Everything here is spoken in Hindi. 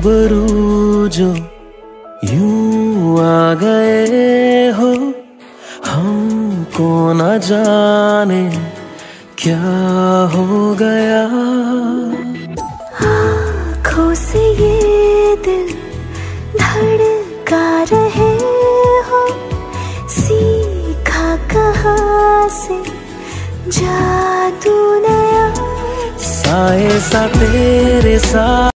रूबरू जो यूं आ गए हो, हमको न जाने क्या हो गया। आँखों से ये दिल धड़का रहे हो, सीखा कहाँ से जादू नया। साए सा तेरे साथ